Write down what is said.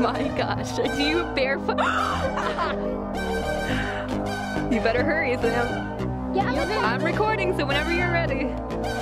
my gosh, are you barefoot? You better hurry, Sam. Yeah, I'm recording, so whenever you're ready.